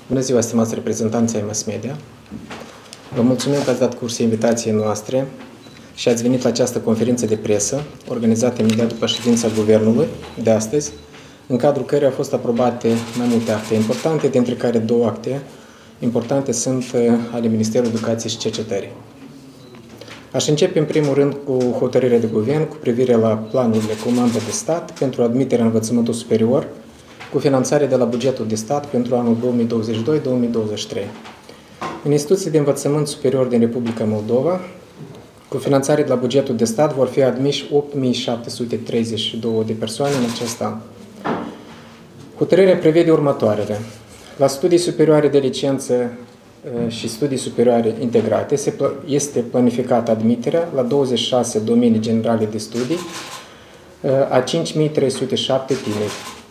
Bună ziua, stimați reprezentanți ai mass media! Vă mulțumim că ați dat curs invitației noastre și ați venit la această conferință de presă, organizată imediat după ședința Guvernului de astăzi, în cadrul căreia au fost aprobate mai multe acte importante, dintre care două acte importante sunt ale Ministerului Educației și Cercetării. Aș începe în primul rând cu hotărârea de guvern cu privire la planurile comandă de stat pentru admiterea în învățământul superior, cu finanțare de la bugetul de stat pentru anul 2022-2023. În instituții de învățământ superior din Republica Moldova, cu finanțare de la bugetul de stat, vor fi admiși 8.732 de persoane în acest an. Hotărârea prevede următoarele. La studii superioare de licență și studii superioare integrate este planificată admiterea la 26 domenii generale de studii a 5.307 tineri.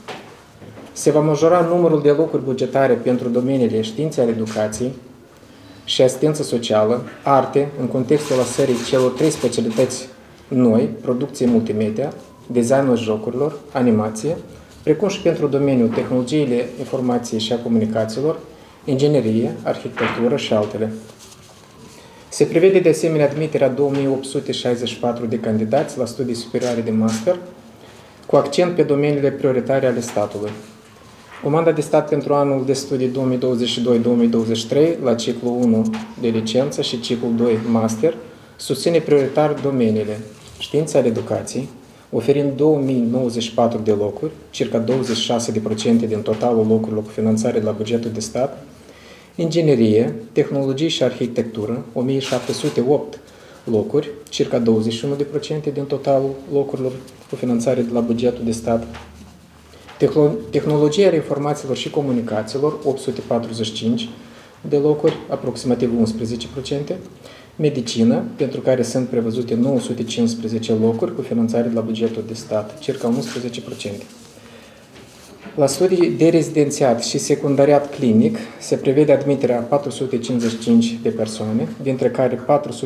Se va majora numărul de locuri bugetare pentru domeniile științe ale educației și asistență socială, arte, în contextul lăsării celor 3 specialități noi, producție multimedia, designul jocurilor, animație, precum și pentru domeniul tehnologiile informației și a comunicațiilor, inginerie, arhitectură și altele. Se prevede de asemenea admiterea 2864 de candidați la studii superioare de master, cu accent pe domeniile prioritare ale statului. Comanda de stat pentru anul de studii 2022-2023, la ciclul 1 de licență și ciclul 2 master, susține prioritar domeniile știința ale educației, oferind 2094 de locuri, circa 26% din totalul locurilor cu finanțare de la bugetul de stat, inginerie, tehnologie și arhitectură, 1708 locuri, circa 21% din totalul locurilor cu finanțare de la bugetul de stat, tehnologia ale informațiilor și comunicațiilor, 845 de locuri, aproximativ 11%, medicină, pentru care sunt prevăzute 915 locuri cu finanțare de la bugetul de stat, circa 11%. La studii de rezidențiat și secundariat clinic se prevede admiterea 455 de persoane, dintre care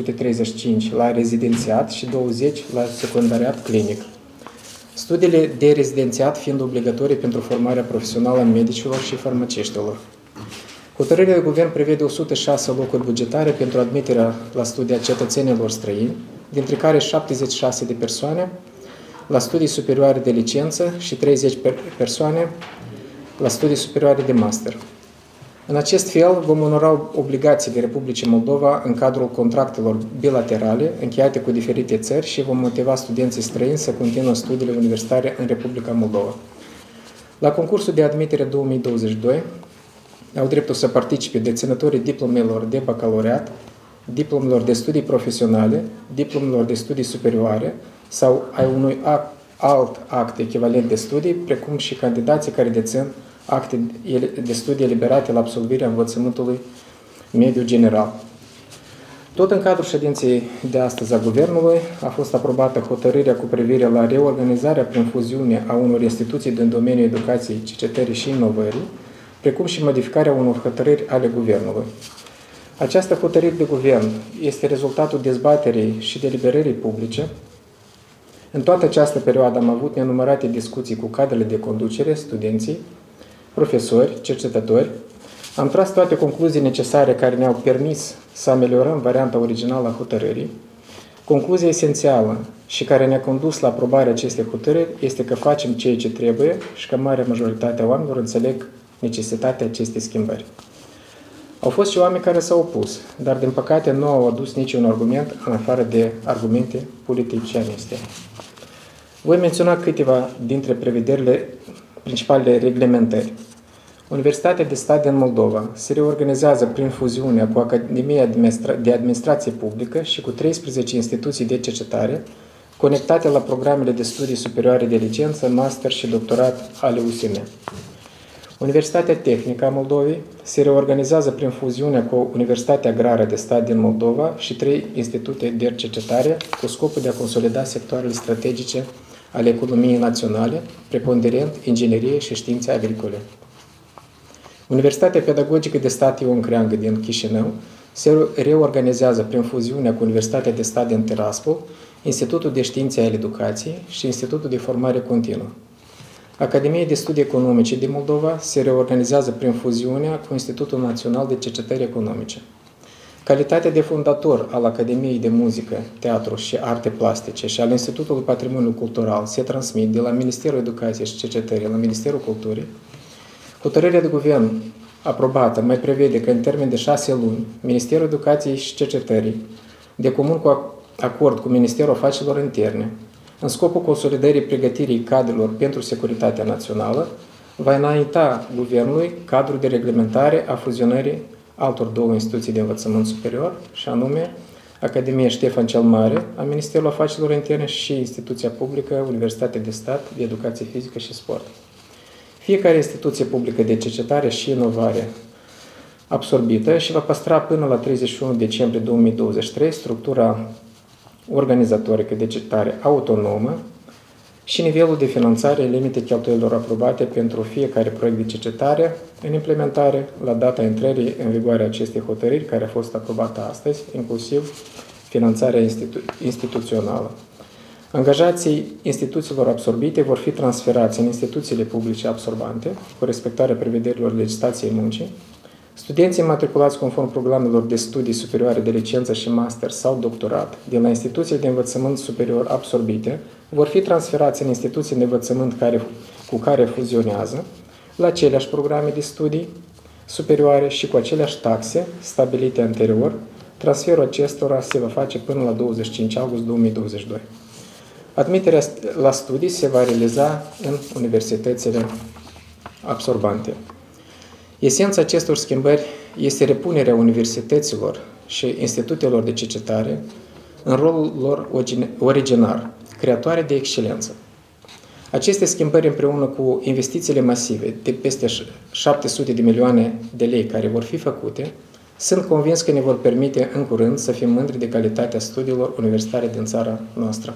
435 la rezidențiat și 20 la secundariat clinic. Studiile de rezidențiat fiind obligatorii pentru formarea profesională a medicilor și farmaciștilor. Hotărârea de guvern prevede 106 locuri bugetare pentru admiterea la studii a cetățenilor străini, dintre care 76 de persoane la studii superioare de licență și 30 persoane la studii superioare de master. În acest fel, vom onora obligațiile Republicii Moldova în cadrul contractelor bilaterale încheiate cu diferite țări și vom motiva studenții străini să continuă studiile universitare în Republica Moldova. La concursul de admitere 2022 au dreptul să participe deținătorii diplomelor de bacalaureat, diplomelor de studii profesionale, diplomelor de studii superioare sau ai unui alt act echivalent de studii, precum și candidații care dețin acte de studii eliberate la absolvirea învățământului mediu general. Tot în cadrul ședinței de astăzi a Guvernului a fost aprobată hotărârea cu privire la reorganizarea prin fuziune a unor instituții din domeniul educației, cercetării și inovării, precum și modificarea unor hotărâri ale Guvernului. Această hotărâre de Guvern este rezultatul dezbaterii și deliberării publice. În toată această perioadă am avut nenumărate discuții cu cadrele de conducere, studenții, profesori, cercetători. Am tras toate concluzii necesare care ne-au permis să ameliorăm varianta originală a hotărârii. Concluzia esențială și care ne-a condus la aprobarea acestei hotărâri este că facem ceea ce trebuie și că marea majoritate a oamenilor înțeleg necesitatea acestei schimbări. Au fost și oameni care s-au opus, dar din păcate nu au adus niciun argument în afară de argumente politicianiste. Voi menționa câteva dintre prevederile principalele reglementări. Universitatea de stat din Moldova se reorganizează prin fuziunea cu Academia de Administrație Publică și cu 13 instituții de cercetare conectate la programele de studii superioare de licență, master și doctorat ale USM. Universitatea Tehnică a Moldovei se reorganizează prin fuziunea cu Universitatea Agrară de stat din Moldova și 3 institute de cercetare cu scopul de a consolida sectoarele strategice ale economiei naționale, preponderent inginerie și științe agricole. Universitatea Pedagogică de stat Ion Creangă din Chișinău se reorganizează prin fuziunea cu Universitatea de stat din Tiraspol, Institutul de Științe ale Educației și Institutul de Formare Continuă. Academia de Studii Economice din Moldova se reorganizează prin fuziunea cu Institutul Național de Cercetări Economice. Calitatea de fondator al Academiei de Muzică, Teatru și Arte Plastice și al Institutului Patrimoniului Cultural se transmit de la Ministerul Educației și Cercetării la Ministerul Culturii. Hotărârea de guvern aprobată mai prevede că în termen de 6 luni, Ministerul Educației și Cercetării, de comun cu acord cu Ministerul Afacerilor Interne, în scopul consolidării pregătirii cadrelor pentru securitatea națională, va înainta Guvernului cadrul de reglementare a fuzionării altor două instituții de învățământ superior, și anume Academia Ștefan cel Mare a Ministerului Afacerilor Interne și instituția publică Universitatea de Stat de Educație Fizică și Sport. Fiecare instituție publică de cercetare și inovare absorbită și va păstra până la 31 decembrie 2023 structura organizatorică de cercetare autonomă și nivelul de finanțare în limite cheltuielilor aprobate pentru fiecare proiect de cercetare în implementare la data intrării în vigoare a acestei hotărâri, care a fost aprobată astăzi, inclusiv finanțarea instituțională. Angajații instituțiilor absorbite vor fi transferați în instituțiile publice absorbante, cu respectarea prevederilor legislației muncii. Studenții matriculați conform programelor de studii superioare de licență și master sau doctorat din la instituții de învățământ superior absorbite vor fi transferați în instituții de învățământ cu care fuzionează la aceleași programe de studii superioare și cu aceleași taxe stabilite anterior. Transferul acestora se va face până la 25 august 2022. Admiterea la studii se va realiza în universitățile absorbante. Esența acestor schimbări este repunerea universităților și institutelor de cercetare în rolul lor originar, creatoare de excelență. Aceste schimbări, împreună cu investițiile masive de peste 700 de milioane de lei care vor fi făcute, sunt convins că ne vor permite în curând să fim mândri de calitatea studiilor universitare din țara noastră.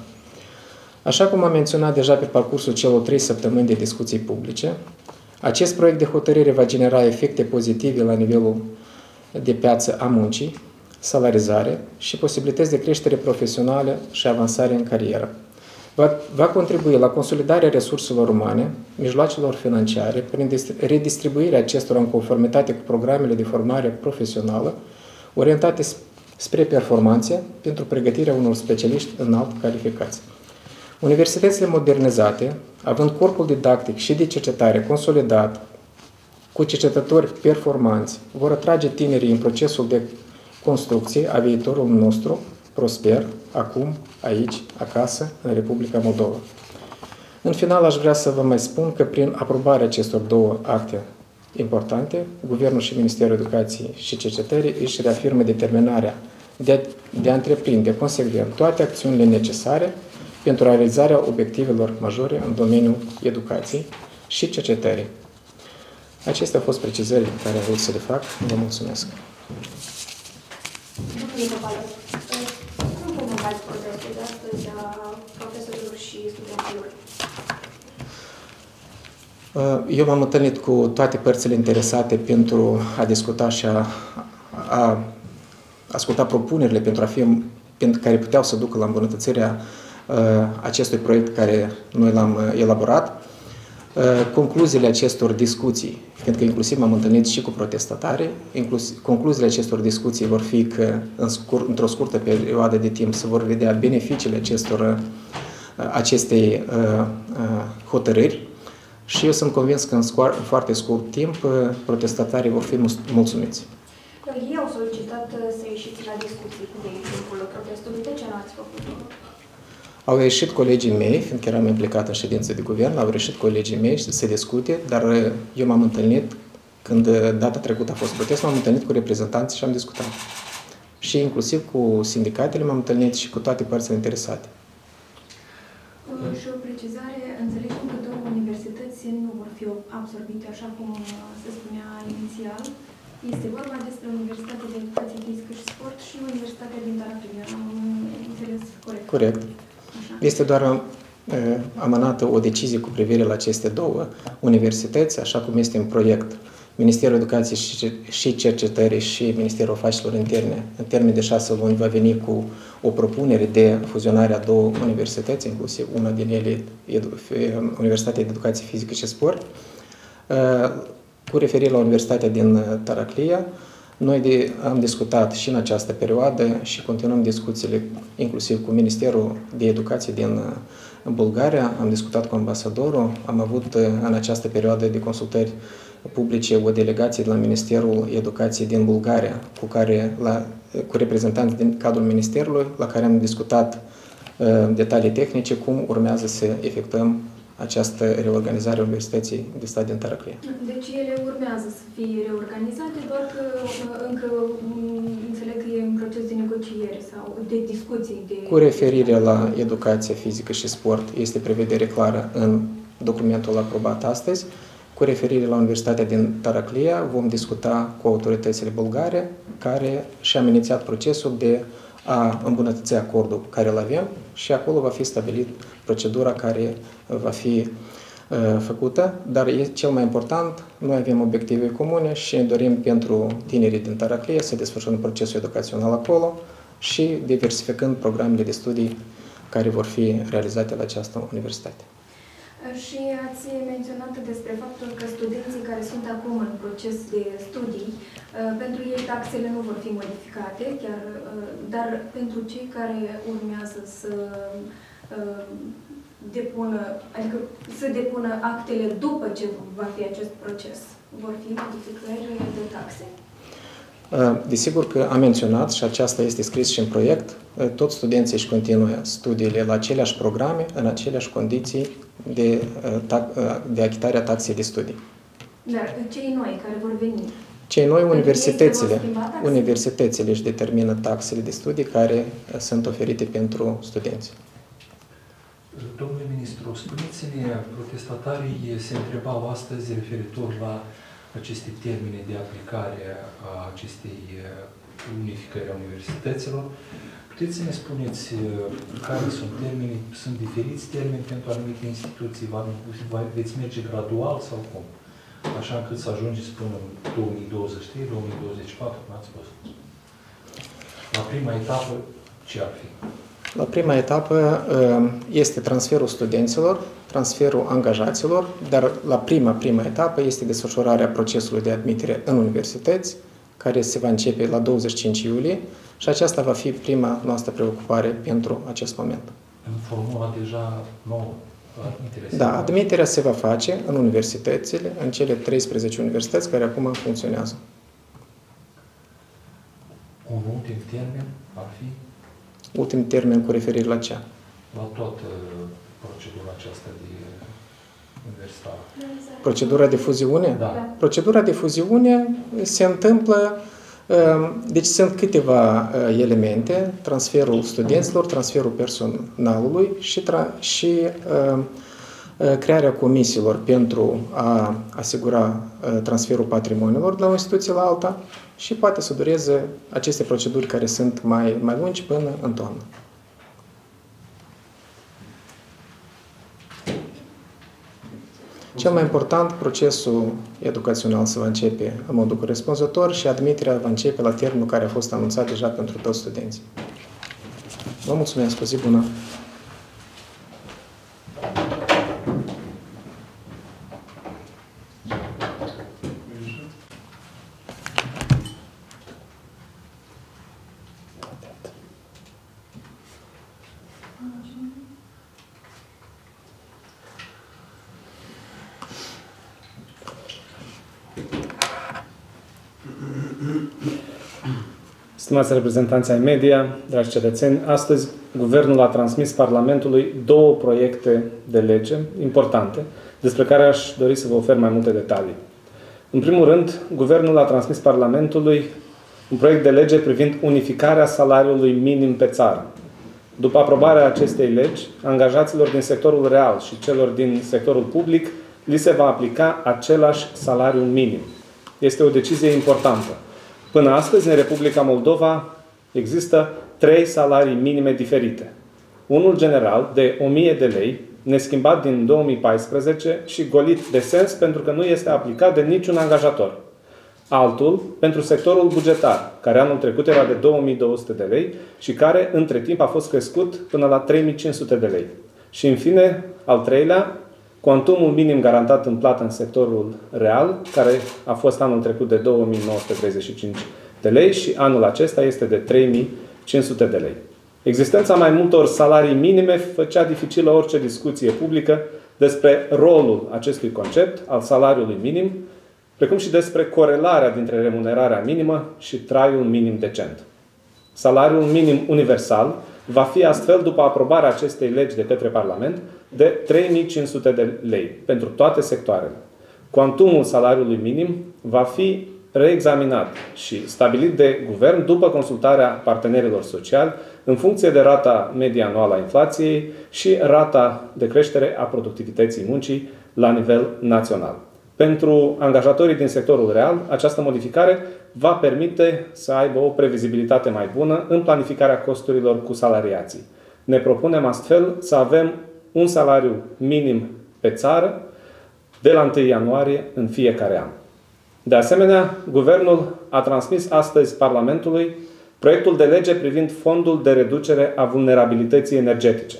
Așa cum am menționat deja pe parcursul celor 3 săptămâni de discuții publice, acest proiect de hotărâre va genera efecte pozitive la nivelul de piață a muncii, salarizare și posibilități de creștere profesională și avansare în carieră. Va contribui la consolidarea resurselor umane, mijloacelor financiare, prin redistribuirea acestora în conformitate cu programele de formare profesională, orientate spre performanțe pentru pregătirea unor specialiști înalt calificați. Universitățile modernizate, având corpul didactic și de cercetare consolidat, cu cercetători performanți, vor atrage tinerii în procesul de construcție a viitorului nostru prosper, acum, aici, acasă, în Republica Moldova. În final, aș vrea să vă mai spun că prin aprobarea acestor două acte importante, Guvernul și Ministerul Educației și Cercetării își reafirmă determinarea de a întreprinde consecvent toate acțiunile necesare pentru realizarea obiectivelor majore în domeniul educației și cercetării. Acestea au fost precizările pe care am vrut să le fac. Vă mulțumesc. Cum comentați protestul de astăzi a profesorilor și studenților? Eu m-am întâlnit cu toate părțile interesate pentru a discuta și a asculta propunerile pentru care puteau să ducă la îmbunătățirea acestui proiect care noi l-am elaborat. Concluziile acestor discuții, fiindcă inclusiv m-am întâlnit și cu protestatarii, concluziile acestor discuții vor fi că într-o scurtă perioadă de timp se vor vedea beneficiile acestei hotărâri și eu sunt convins că în foarte scurt timp protestatarii vor fi mulțumiți. Ei au solicitat să ieșiți la discuții cu ei în timpul protestului. De ce nu ați făcut-o? Au ieșit colegii mei, fiindcă eram implicat în ședință de guvern, au ieșit colegii mei să discute, dar eu m-am întâlnit, când data trecută a fost protest, m-am întâlnit cu reprezentanții și am discutat. Și inclusiv cu sindicatele m-am întâlnit și cu toate părțile interesate. Și o precizare, înțelegem că două universități nu vor fi absorbite, așa cum se spunea inițial. Este vorba despre Universitatea de Educație Fizică și Sport și Universitatea din Tarapina. Am înțeles corect? Corect. Așa. Este doar amânată o decizie cu privire la aceste două universități, așa cum este în proiect Ministerul Educației și Cercetării și Ministerul Afacerilor Interne, în termen de 6 luni, va veni cu o propunere de fuzionare a două universități, inclusiv una din ele, Universitatea de Educație Fizică și Sport, cu referire la Universitatea din Taraclia. Noi am discutat și în această perioadă și continuăm discuțiile inclusiv cu Ministerul de Educație din Bulgaria, am discutat cu ambasadorul, am avut în această perioadă de consultări publice o delegație de la Ministerul Educației din Bulgaria, cu reprezentanți din cadrul Ministerului, la care am discutat detalii tehnice, cum urmează să efectuăm această reorganizare a Universității de Stat din Taraclia. Deci ele urmează să fie reorganizate, doar că încă înțeleg că e în proces de negociere sau de discuții. Cu referire la educația fizică și sport, este prevedere clară în documentul aprobat astăzi. Cu referire la Universitatea din Taraclia, vom discuta cu autoritățile bulgare, care și-am inițiat procesul de a îmbunătăți acordul care îl avem și acolo va fi stabilit procedura care va fi făcută, dar cel mai important, noi avem obiective comune și ne dorim pentru tinerii din Taraclia să desfășurăm procesul educațional acolo și diversificând programele de studii care vor fi realizate la această universitate. Și ați menționat despre faptul că studenții care sunt acum în proces de studii, pentru ei taxele nu vor fi modificate, dar pentru cei care urmează să depună actele după ce va fi acest proces, vor fi modificări de taxe? Desigur că am menționat și aceasta este scris și în proiect, toți studenții își continuă studiile la aceleași programe, în aceleași condiții de achitare a taxei de studii. Dar cei noi care vor veni? Cei noi, universitățile își determină taxele de studii care sunt oferite pentru studenți. Domnule ministru, spuneți-ne, protestatarii se întrebau astăzi referitor la aceste termene de aplicare a acestei unificări a universităților. Puteți să ne spuneți care sunt termenii, sunt diferiți termeni pentru anumite instituții? Veți merge gradual sau cum? Așa încât să ajungeți până în 2023, 2024, cum ați spus. La prima etapă, ce ar fi? La prima etapă este transferul studenților, transferul angajaților, dar la prima etapă este desfășurarea procesului de admitere în universități, care se va începe la 25 iulie și aceasta va fi prima noastră preocupare pentru acest moment. În formula deja nouă, admiterea? Da, admiterea se va face în universitățile, în cele 13 universități care acum funcționează. Un ultim termen ar fi? Ultim termen cu referire la ce? La toată procedura aceasta de universitară. Procedura de fuziune? Da. Procedura de fuziune se întâmplă, deci sunt câteva elemente, transferul studenților, transferul personalului și crearea comisiilor pentru a asigura transferul patrimoniilor de la o instituție la alta și poate să dureze aceste proceduri care sunt mai lungi până în toamnă. Cel mai important, procesul educațional se va începe în modul corespunzător și admiterea va începe la termenul care a fost anunțat deja pentru toți studenții. Vă mulțumesc, o zi bună! Stimați reprezentanți ai media, dragi cetățeni, astăzi Guvernul a transmis Parlamentului două proiecte de lege importante, despre care aș dori să vă ofer mai multe detalii. În primul rând, Guvernul a transmis Parlamentului un proiect de lege privind unificarea salariului minim pe țară. După aprobarea acestei legi, angajaților din sectorul real și celor din sectorul public li se va aplica același salariu minim. Este o decizie importantă. Până astăzi, în Republica Moldova, există 3 salarii minime diferite. Unul general, de 1000 de lei, neschimbat din 2014 și golit de sens pentru că nu este aplicat de niciun angajator. altul pentru sectorul bugetar, care anul trecut era de 2200 de lei și care între timp a fost crescut până la 3500 de lei. Și în fine, al treilea, cuantumul minim garantat în plată în sectorul real, care a fost anul trecut de 2935 de lei și anul acesta este de 3500 de lei. Existența mai multor salarii minime făcea dificilă orice discuție publică despre rolul acestui concept al salariului minim, precum și despre corelarea dintre remunerarea minimă și traiul minim decent. Salariul minim universal va fi astfel, după aprobarea acestei legi de către Parlament, de 3500 de lei pentru toate sectoarele. Cuantumul salariului minim va fi reexaminat și stabilit de guvern după consultarea partenerilor sociali în funcție de rata medie anuală a inflației și rata de creștere a productivității muncii la nivel național. Pentru angajatorii din sectorul real, această modificare va permite să aibă o previzibilitate mai bună în planificarea costurilor cu salariații. Ne propunem astfel să avem un salariu minim pe țară de la 1 ianuarie în fiecare an. De asemenea, Guvernul a transmis astăzi Parlamentului proiectul de lege privind fondul de reducere a vulnerabilității energetice.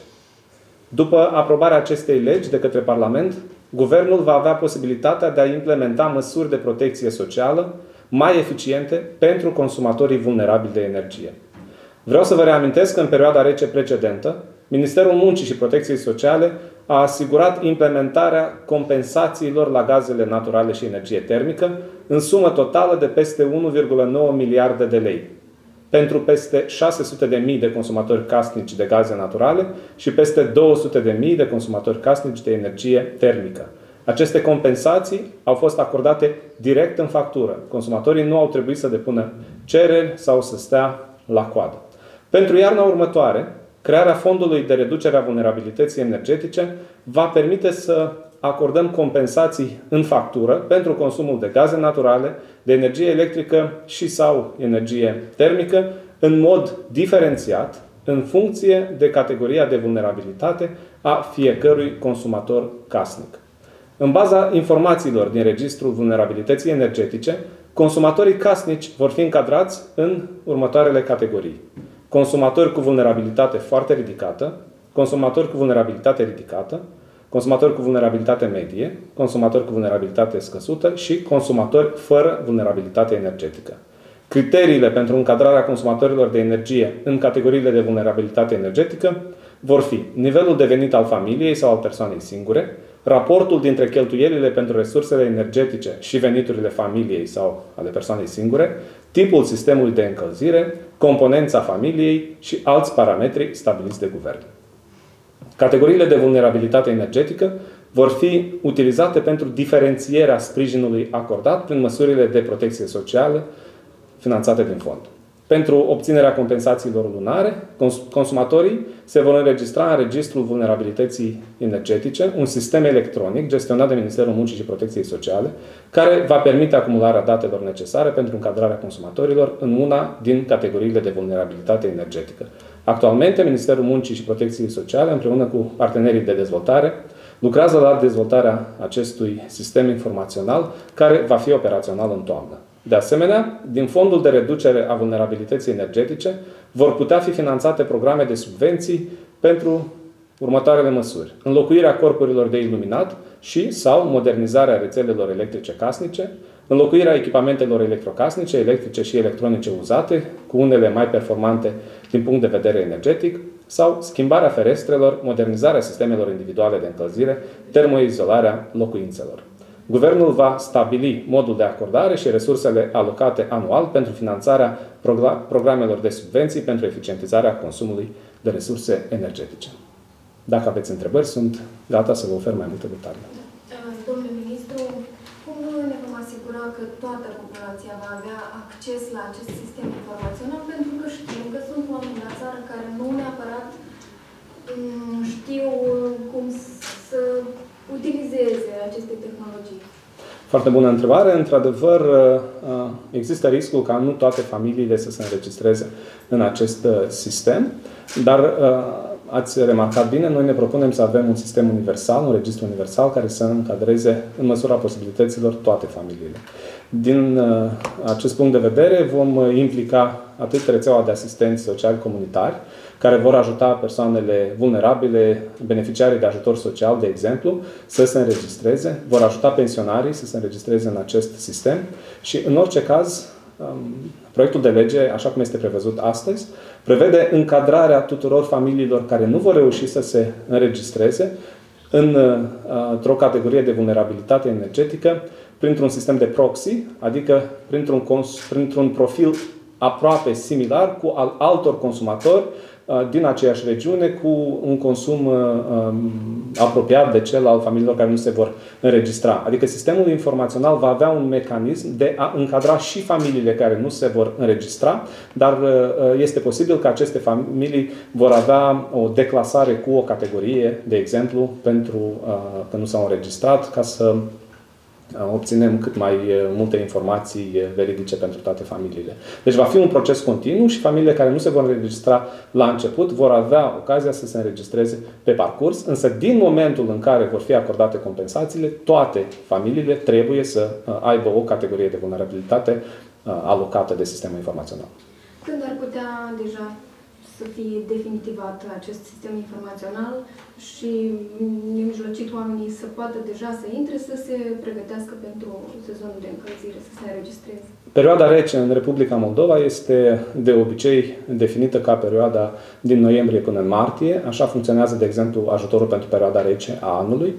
După aprobarea acestei legi de către Parlament, Guvernul va avea posibilitatea de a implementa măsuri de protecție socială mai eficiente pentru consumatorii vulnerabili de energie. Vreau să vă reamintesc că în perioada rece precedentă, Ministerul Muncii și Protecției Sociale a asigurat implementarea compensațiilor la gazele naturale și energie termică în sumă totală de peste 1,9 miliarde de lei pentru peste 600.000 de consumatori casnici de gaze naturale și peste 200.000 de consumatori casnici de energie termică. Aceste compensații au fost acordate direct în factură. Consumatorii nu au trebuit să depună cereri sau să stea la coadă. Pentru iarna următoare, crearea fondului de reducere a vulnerabilității energetice va permite să acordăm compensații în factură pentru consumul de gaze naturale, de energie electrică și sau energie termică, în mod diferențiat, în funcție de categoria de vulnerabilitate a fiecărui consumator casnic. În baza informațiilor din Registrul Vulnerabilității Energetice, consumatorii casnici vor fi încadrați în următoarele categorii. Consumatori cu vulnerabilitate foarte ridicată, consumatori cu vulnerabilitate ridicată, consumatori cu vulnerabilitate medie, consumatori cu vulnerabilitate scăzută și consumatori fără vulnerabilitate energetică. Criteriile pentru încadrarea consumatorilor de energie în categoriile de vulnerabilitate energetică vor fi nivelul de venit al familiei sau al persoanei singure, raportul dintre cheltuielile pentru resursele energetice și veniturile familiei sau ale persoanei singure, tipul sistemului de încălzire, componența familiei și alți parametri stabiliți de guvern. Categoriile de vulnerabilitate energetică vor fi utilizate pentru diferențierea sprijinului acordat prin măsurile de protecție socială finanțate din fond. Pentru obținerea compensațiilor lunare, consumatorii se vor înregistra în Registrul Vulnerabilității Energetice, un sistem electronic gestionat de Ministerul Muncii și Protecției Sociale, care va permite acumularea datelor necesare pentru încadrarea consumatorilor în una din categoriile de vulnerabilitate energetică. Actualmente, Ministerul Muncii și Protecției Sociale, împreună cu partenerii de dezvoltare, lucrează la dezvoltarea acestui sistem informațional, care va fi operațional în toamnă. De asemenea, din Fondul de reducere a vulnerabilității energetice vor putea fi finanțate programe de subvenții pentru următoarele măsuri. Înlocuirea corpurilor de iluminat și sau modernizarea rețelelor electrice casnice, înlocuirea echipamentelor electrocasnice, electrice și electronice uzate, cu unele mai performante din punct de vedere energetic, sau schimbarea ferestrelor, modernizarea sistemelor individuale de încălzire, termoizolarea locuințelor. Guvernul va stabili modul de acordare și resursele alocate anual pentru finanțarea programelor de subvenții pentru eficientizarea consumului de resurse energetice. Dacă aveți întrebări, sunt gata să vă ofer mai multe detalii. Domnule ministru, cum ne vom asigura că toată populația va avea acces la acest sistem informațional? Pentru că știm că sunt oameni la țară care nu neapărat știu cum să utilizeze aceste tehnologii. Foarte bună întrebare. Într-adevăr, există riscul ca nu toate familiile să se înregistreze în acest sistem, dar ați remarcat bine, noi ne propunem să avem un sistem universal, un registru universal care să încadreze în măsura posibilităților toate familiile. Din acest punct de vedere vom implica atât rețeaua de asistenți sociali comunitari, care vor ajuta persoanele vulnerabile, beneficiarii de ajutor social, de exemplu, să se înregistreze, vor ajuta pensionarii să se înregistreze în acest sistem și, în orice caz, proiectul de lege, așa cum este prevăzut astăzi, prevede încadrarea tuturor familiilor care nu vor reuși să se înregistreze într-o categorie de vulnerabilitate energetică printr-un sistem de proxy, adică printr-un profil aproape similar cu al altor consumatori din aceeași regiune, cu un consum apropiat de cel al familiilor care nu se vor înregistra. Adică sistemul informațional va avea un mecanism de a încadra și familiile care nu se vor înregistra, dar este posibil că aceste familii vor avea o declasare cu o categorie, de exemplu, pentru că nu s-au înregistrat, ca să obținem cât mai multe informații veridice pentru toate familiile. Deci va fi un proces continuu și familiile care nu se vor înregistra la început vor avea ocazia să se înregistreze pe parcurs, însă din momentul în care vor fi acordate compensațiile, toate familiile trebuie să aibă o categorie de vulnerabilitate alocată de sistemul informațional. Când ar putea deja să fie definitivat acest sistem informațional și nemijlocit oamenii să poată deja să intre, să se pregătească pentru sezonul de încălzire, să se înregistreze? Perioada rece în Republica Moldova este de obicei definită ca perioada din noiembrie până în martie. Așa funcționează, de exemplu, ajutorul pentru perioada rece a anului.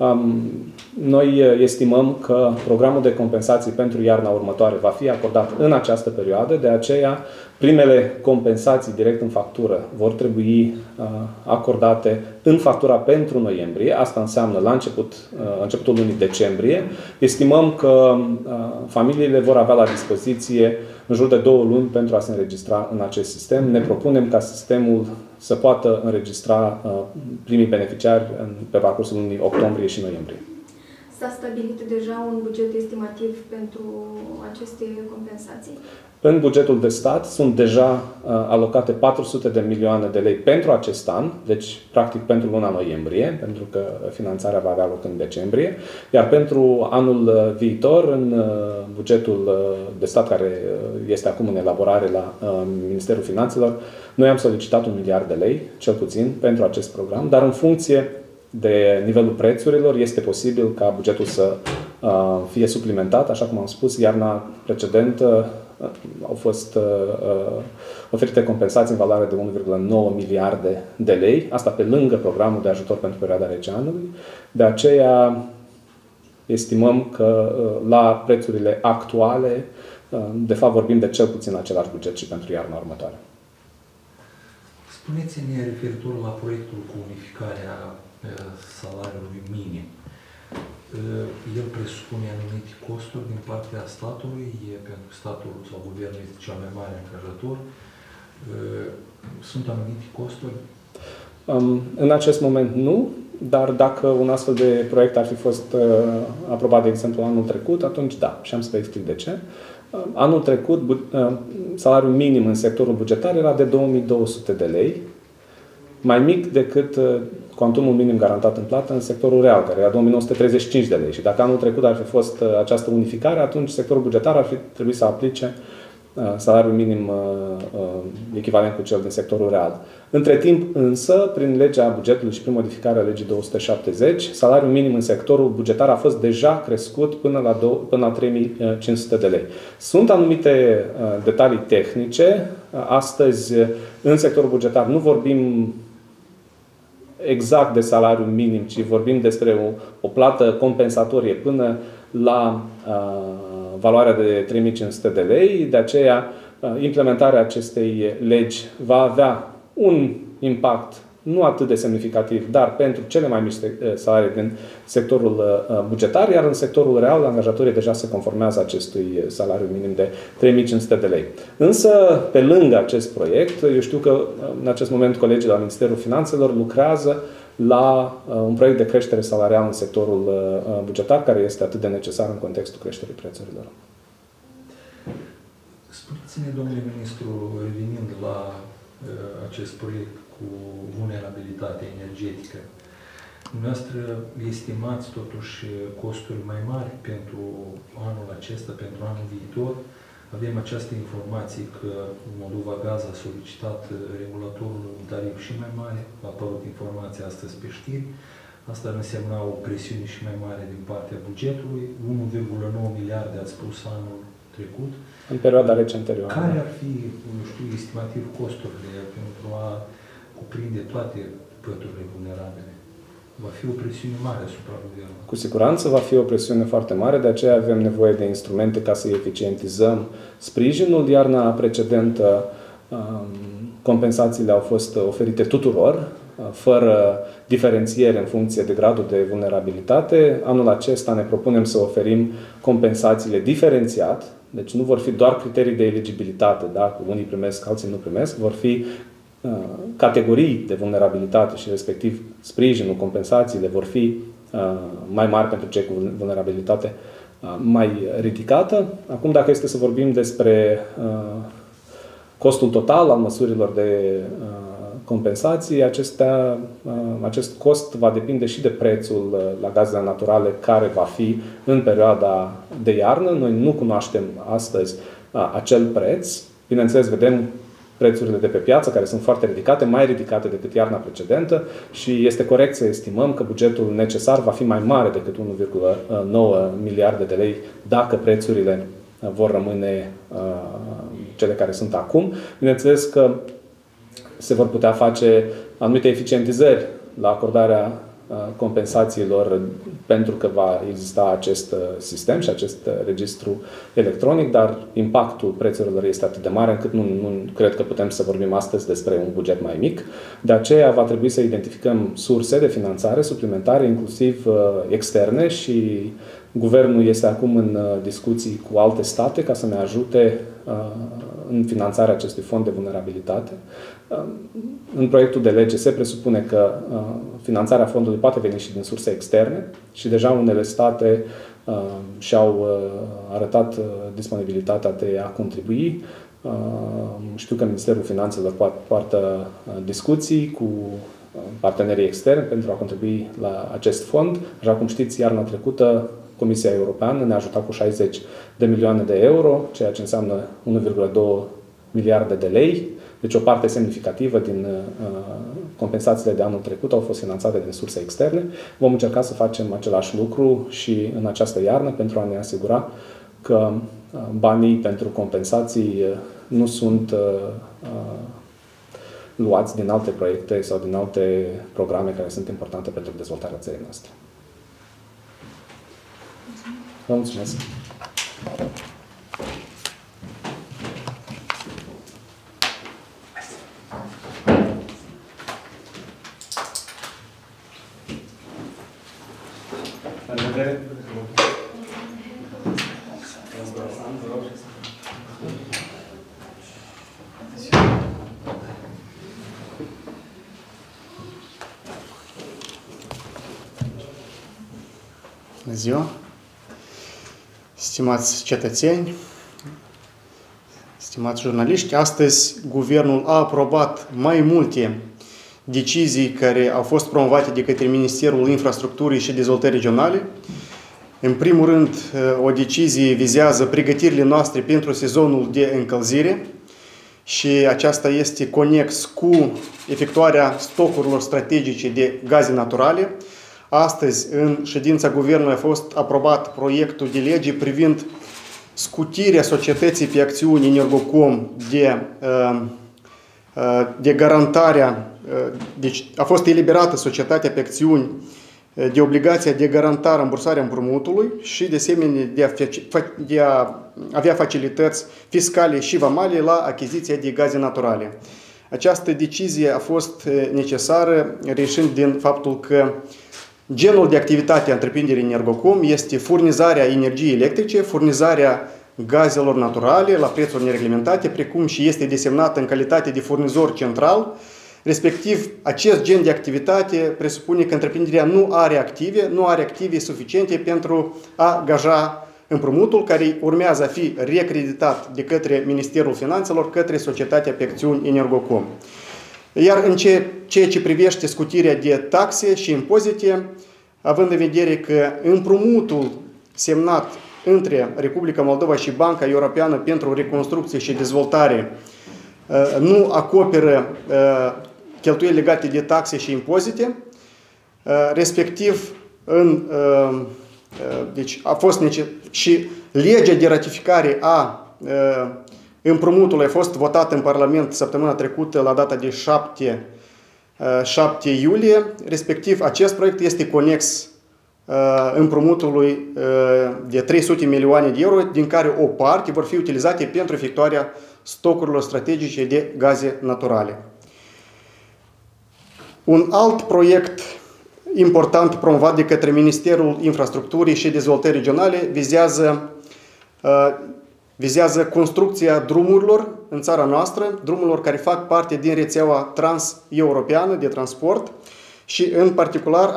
Noi estimăm că programul de compensații pentru iarna următoare va fi acordat în această perioadă, de aceea primele compensații direct în factură vor trebui acordate în factura pentru noiembrie, asta înseamnă la începutul lunii decembrie. Estimăm că familiile vor avea la dispoziție în jur de 2 luni pentru a se înregistra în acest sistem. Ne propunem ca sistemul să poată înregistra primii beneficiari pe parcursul lunii octombrie și noiembrie. S-a stabilit deja un buget estimativ pentru aceste compensații? În bugetul de stat sunt deja alocate 400 de milioane de lei pentru acest an, deci practic pentru luna noiembrie, pentru că finanțarea va avea loc în decembrie, iar pentru anul viitor, în bugetul de stat care este acum în elaborare la Ministerul Finanțelor, noi am solicitat 1 miliard de lei, cel puțin, pentru acest program, dar în funcție de nivelul prețurilor este posibil ca bugetul să fie suplimentat, așa cum am spus, iarna precedentă au fost oferite compensații în valoare de 1,9 miliarde de lei, asta pe lângă programul de ajutor pentru perioada rece anului. De aceea estimăm că la prețurile actuale, de fapt vorbim de cel puțin același buget și pentru iarna următoare. Spuneți-ne referitor la proiectul cu unificarea salariului minim. El presupune anumite costuri din partea statului, pentru statul sau guvernul este cel mai mare angajator. Sunt anumite costuri? În acest moment nu, dar dacă un astfel de proiect ar fi fost aprobat, de exemplu, anul trecut, atunci da, și am să vă explic de ce. Anul trecut, salariul minim în sectorul bugetar era de 2200 de lei, mai mic decât cuantumul minim garantat în plată în sectorul real, care era 2935 de lei. Și dacă anul trecut ar fi fost această unificare, atunci sectorul bugetar ar fi trebuit să aplice salariul minim echivalent cu cel din sectorul real. Între timp, însă, prin legea bugetului și prin modificarea legii 270, salariul minim în sectorul bugetar a fost deja crescut până la 3500 de lei. Sunt anumite detalii tehnice. Astăzi, în sectorul bugetar, nu vorbim exact de salariul minim, ci vorbim despre o plată compensatorie până la valoarea de 3500 de lei. De aceea, implementarea acestei legi va avea un impact nu atât de semnificativ, dar pentru cele mai mici salarii din sectorul bugetar, iar în sectorul real, angajatorii deja se conformează acestui salariu minim de 3500 de lei. Însă, pe lângă acest proiect, eu știu că în acest moment colegii de la Ministerul Finanțelor lucrează la un proiect de creștere salarială în sectorul bugetar, care este atât de necesar în contextul creșterii prețurilor. Spuneți-ne, domnule ministru, revenind la acest proiect cu vulnerabilitatea energetică, Dumneavoastră estimați totuși costuri mai mari pentru anul acesta, pentru anul viitor. Avem această informație că Moldova Gaz a solicitat regulatorul un tarif și mai mare, a apărut informația astăzi pe știri. Asta ar însemna o presiune și mai mare din partea bugetului. 1,9 miliarde ați spus anul trecut. În perioada rece anterioară. Care ar fi, nu știu, estimativ costurile pentru a cuprinde toate păturile vulnerabile? Va fi o presiune mare asupra guvernului. Cu siguranță va fi o presiune foarte mare, de aceea avem nevoie de instrumente ca să eficientizăm sprijinul. Iarna precedentă compensațiile au fost oferite tuturor, fără diferențiere în funcție de gradul de vulnerabilitate. Anul acesta ne propunem să oferim compensațiile diferențiat, deci nu vor fi doar criterii de eligibilitate, dacă unii primesc, alții nu primesc, vor fi categorii de vulnerabilitate și respectiv sprijinul, compensațiile vor fi mai mari pentru cei cu vulnerabilitate mai ridicată. Acum, dacă este să vorbim despre costul total al măsurilor de compensații, acest cost va depinde și de prețul la gazele naturale care va fi în perioada de iarnă. Noi nu cunoaștem astăzi acel preț. Bineînțeles, vedem prețurile de pe piață, care sunt foarte ridicate, mai ridicate decât iarna precedentă și este corect să estimăm că bugetul necesar va fi mai mare decât 1,9 miliarde de lei dacă prețurile vor rămâne cele care sunt acum. Bineînțeles că se vor putea face anumite eficientizări la acordarea compensațiilor pentru că va exista acest sistem și acest registru electronic, dar impactul prețurilor este atât de mare încât nu cred că putem să vorbim astăzi despre un buget mai mic. De aceea va trebui să identificăm surse de finanțare suplimentare, inclusiv externe, și Guvernul este acum în discuții cu alte state ca să ne ajute în finanțarea acestui fond de vulnerabilitate. În proiectul de lege se presupune că finanțarea fondului poate veni și din surse externe și deja unele state și-au arătat disponibilitatea de a contribui. Știu că Ministerul Finanțelor poartă discuții cu partenerii externi pentru a contribui la acest fond. Așa cum știți, iarna trecută Comisia Europeană ne-a ajutat cu 60 de milioane de euro, ceea ce înseamnă 1,2 miliarde de lei. Deci o parte semnificativă din compensațiile de anul trecut au fost finanțate din surse externe. Vom încerca să facem același lucru și în această iarnă pentru a ne asigura că banii pentru compensații nu sunt luați din alte proiecte sau din alte programe care sunt importante pentru dezvoltarea țării noastre. Vă mulțumesc! Bună ziua! Stimați cetățeni, stimați jurnaliști, astăzi Guvernul a aprobat mai multe decizii care au fost promovate de către Ministerul Infrastructurii și Dezvoltării Regionale. În primul rând, o decizie vizează pregătirile noastre pentru sezonul de încălzire și aceasta este conex cu efectuarea stocurilor strategice de gaze naturale. Astăzi, în ședința Guvernului, a fost aprobat proiectul de lege privind scutirea societății pe acțiuni Energocom de garantarea, deci a fost eliberată societatea pe acțiuni de obligația de garanta rambursarea împrumutului și de asemenea de a avea facilități fiscale și vamale la achiziția de gaze naturale. Această decizie a fost necesară reieșind din faptul că genul de activitate a întreprinderii Energocom este furnizarea energiei electrice, furnizarea gazelor naturale la prețuri nereglementate, precum și este desemnată în calitate de furnizor central. Respectiv, acest gen de activitate presupune că întreprinderea nu are active suficiente pentru a gaja împrumutul care urmează a fi recreditat de către Ministerul Finanțelor către societatea pe acțiuni Energocom. Iar în ceea ce privește scutirea de taxe și impozite, având în vedere că împrumutul semnat între Republica Moldova și Banca Europeană pentru Reconstrucție și Dezvoltare nu acoperă cheltuieli legate de taxe și impozite, respectiv deci a fost și legea de ratificare a împrumutului a fost votată în Parlament săptămâna trecută la data de 7 iulie, respectiv acest proiect este conex împrumutului de 300 milioane de euro, din care o parte vor fi utilizate pentru efectuarea stocurilor strategice de gaze naturale. Un alt proiect important promovat de către Ministerul Infrastructurii și Dezvoltării Regionale vizează construcția drumurilor în țara noastră, drumurilor care fac parte din rețeaua transeuropeană de transport și în particular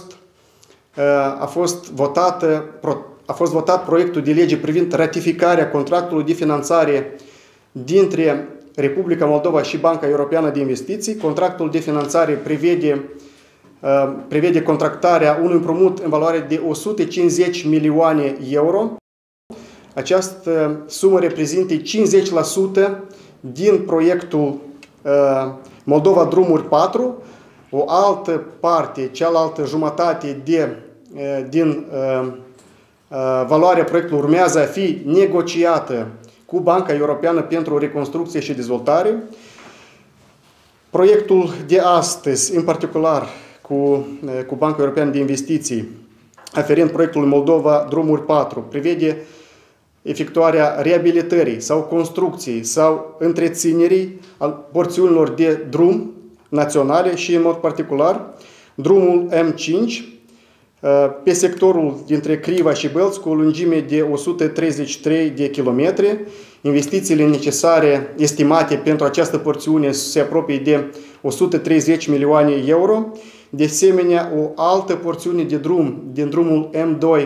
a fost votat proiectul de lege privind ratificarea contractului de finanțare dintre Republica Moldova și Banca Europeană de Investiții. Contractul de finanțare prevede contractarea unui împrumut în valoare de 150 milioane euro. Această sumă reprezintă 50% din proiectul Moldova Drumuri 4. O altă parte, cealaltă jumătate din valoarea proiectului urmează a fi negociată cu Banca Europeană pentru Reconstrucție și Dezvoltare. Proiectul de astăzi, în particular cu Banca Europeană de Investiții, aferent proiectului Moldova Drumuri 4, prevede efectuarea reabilitării sau construcției sau întreținerii al porțiunilor de drum naționale și, în mod particular, drumul M5 pe sectorul dintre Criva și Bălți cu o lungime de 133 de kilometri. Investițiile necesare estimate pentru această porțiune se apropie de 130 milioane euro. De asemenea, o altă porțiune de drum din drumul M2,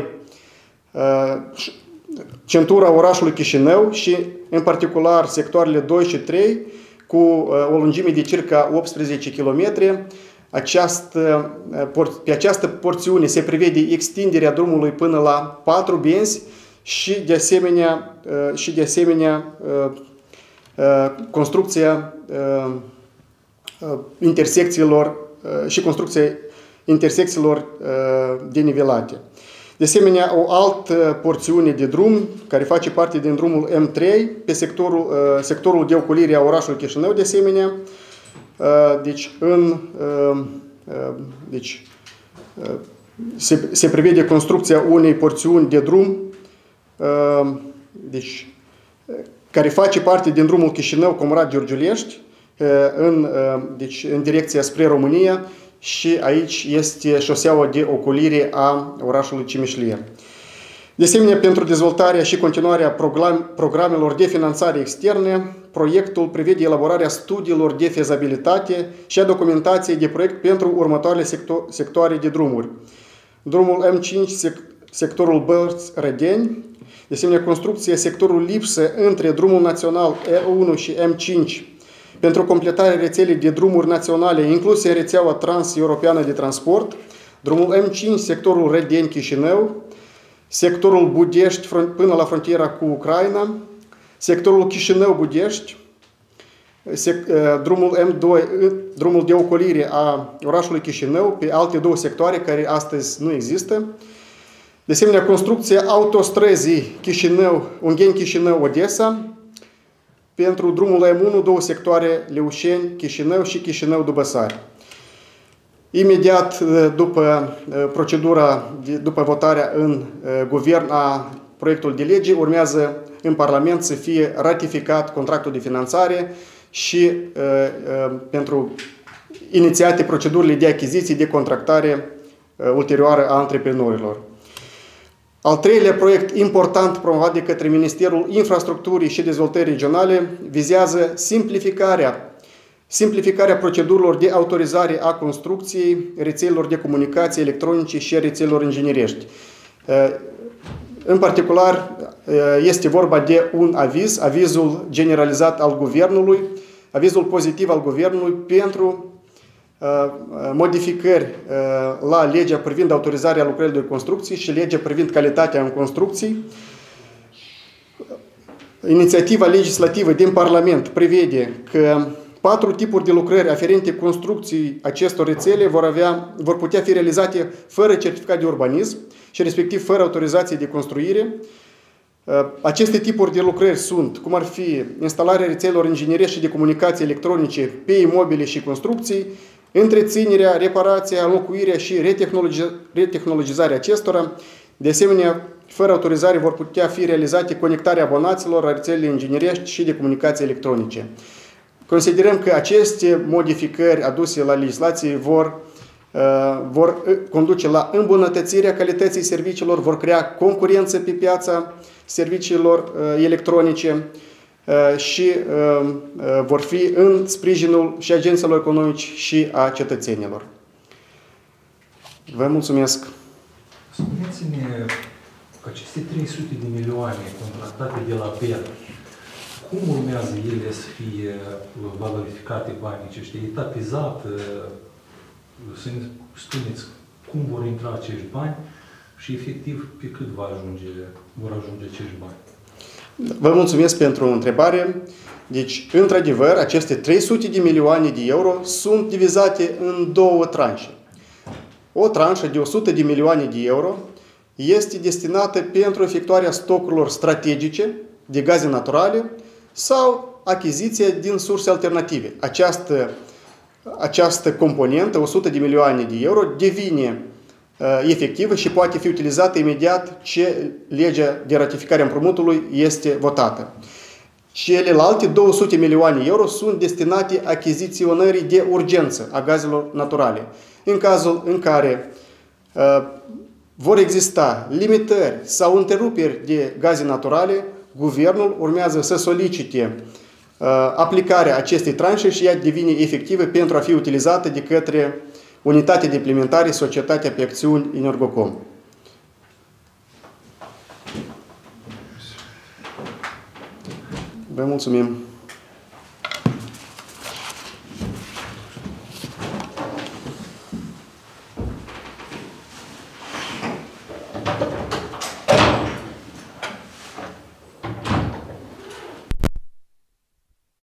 centura orașului Chișinău și, în particular, sectoarele 2 și 3, cu o lungime de circa 18 km. Pe această porțiune se prevede extinderea drumului până la 4 benzi și, de asemenea, construcția intersecțiilor denivelate. De asemenea, o altă porțiune de drum, care face parte din drumul M3, pe sectorul de ocolire a orașului Chișinău, de asemenea, se prevede construcția unei porțiuni de drum care face parte din drumul Chișinău-Comrat-Giurgiulești în direcția spre România și aici este șoseaua de ocolire a orașului Cimișlie. De asemenea, pentru dezvoltarea și continuarea programelor de finanțare externe, proiectul prevede elaborarea studiilor de fezabilitate și a documentației de proiect pentru următoarele sectoare de drumuri. Drumul M5, sectorul Bălți-Rădeni, de asemenea construcția sectorul lipsă între drumul național E1 și M5 pentru completarea rețelei de drumuri naționale incluse în rețeaua transeuropeană de transport, drumul M5, sectorul Rădeni-Chișinău, sectorul Budești până la frontiera cu Ucraina, sectorul Chișinău-Budești, drumul M2, drumul de ocolire a orașului Chișinău, pe alte două sectoare care astăzi nu există. De asemenea, construcția autostrăzii Ungheni-Chișinău-Odessa, pentru drumul M1, două sectoare Leușeni-Chișinău și Chișinău-Dubăsari. Imediat după după votarea în guvern a proiectului de lege, urmează în Parlament să fie ratificat contractul de finanțare și pentru inițiate procedurile de achiziții, de contractare ulterioară a antreprenorilor. Al treilea proiect important promovat de către Ministerul Infrastructurii și Dezvoltării Regionale vizează simplificarea procedurilor de autorizare a construcției, rețelelor de comunicații electronice și rețelelor inginerești. În particular, este vorba de un avizul generalizat al Guvernului, avizul pozitiv al Guvernului pentru modificări la legea privind autorizarea lucrărilor de construcții și legea privind calitatea în construcții. Inițiativa legislativă din Parlament prevede că 4 tipuri de lucrări aferente construcției acestor rețele vor putea fi realizate fără certificat de urbanism și respectiv fără autorizație de construire. Aceste tipuri de lucrări sunt, cum ar fi instalarea rețelelor inginerie și de comunicații electronice pe imobile și construcții, întreținerea, reparația, înlocuirea și retehnologizarea acestora. De asemenea, fără autorizare vor putea fi realizate conectarea abonaților la rețelele inginerești și de comunicații electronice. Considerăm că aceste modificări aduse la legislație vor conduce la îmbunătățirea calității serviciilor, vor crea concurență pe piața serviciilor electronice și vor fi în sprijinul și agenților economici și a cetățenilor. Vă mulțumesc! Spuneți-ne, aceste 300 de milioane contractate de la BER, cum urmează ele să fie valorificate banii aceștia? Etapizat? Să ne spuneți cum vor intra acești bani și efectiv pe cât vor ajunge acești bani? Vă mulțumesc pentru întrebare. Deci, într-adevăr, aceste 300 de milioane de euro sunt divizate în 2 tranșe. O tranșă de 100 de milioane de euro este destinată pentru efectuarea stocurilor strategice de gaze naturale sau achiziția din surse alternative. Această componentă, 100 de milioane de euro, devine efectivă și poate fi utilizată imediat ce legea de ratificare a împrumutului este votată. Celelalte 200 milioane de euro sunt destinate achiziționării de urgență a gazelor naturale. În cazul în care vor exista limitări sau întreruperi de gaze naturale, Guvernul urmează să solicite aplicarea acestei tranșe și ea devine efectivă pentru a fi utilizată de către Unitatea de Implementare Societatea pe Acțiuni Energocom. Vă mulțumim!